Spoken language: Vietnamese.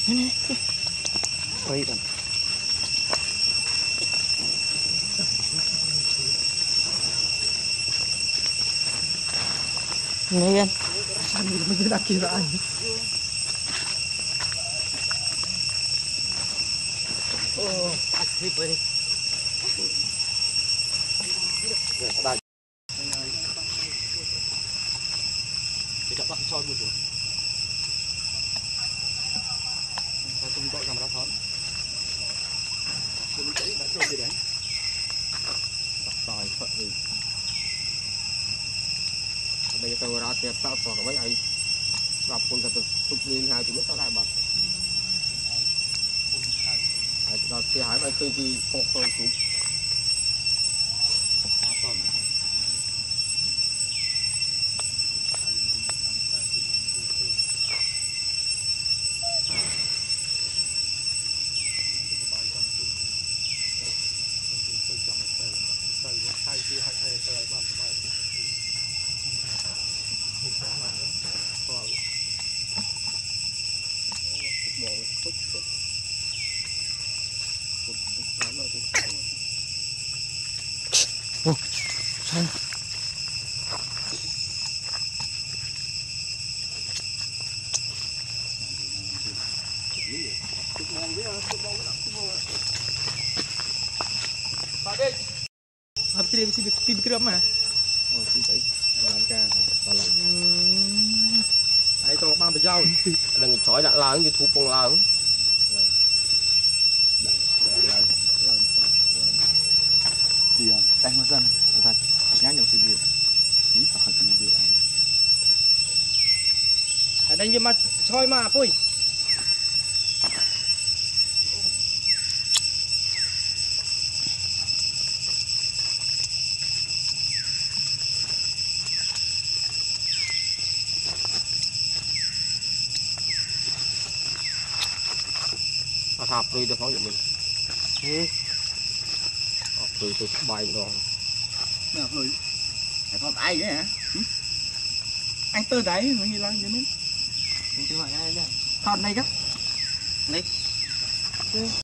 quay rồi này anh sao mình đặt kia anh tidak pakai soal dulu. Saya tunggu kamera phone. Tôi chạy đã trôi gì đấy. Rồi phận gì. Bây giờ tôi ra kia tao tỏ cái ấy. Gặp con ta tụt lên hai tụi tao lại bật. Tao xe hải vai tôi đi phong phong cũng. Hai kia hai tờ bằng cái này. Sao? Habis dia mesti pergi bergerak mana? Oh, sini làm ca, tao làm. Ai to băng bờ dao. Đừng chói đã láng như thú phong láng. Thì tay một dân, thật nhát nhiều sự việc. Ý phải thật nhiều việc này. Ở đây như mà soi mà pui. Hạp rồi được phóng của mình. Rồi tôi bay rồi. Nào rồi. Phải có ai vậy hả? Anh tơ đấy nó như lăng vậy nữa. Anh chưa hỏi ai đây. Thọn này các. Này.